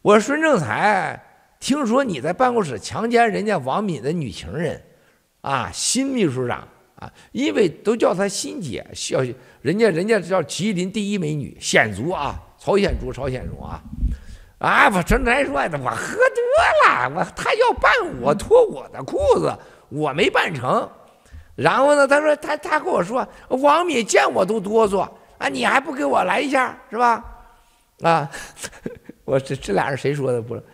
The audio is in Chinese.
我说孙正才，听说你在办公室强奸人家王敏的女情人，啊，新秘书长啊，因为都叫她欣姐，人家叫吉林第一美女，鲜族啊，朝鲜族啊。啊，我孙才说的，我喝多了，他要办我脱我的裤子，我没办成。然后呢，他说他跟我说，王敏见我都哆嗦啊，你还不给我来一下是吧？啊，我这俩人谁说的不？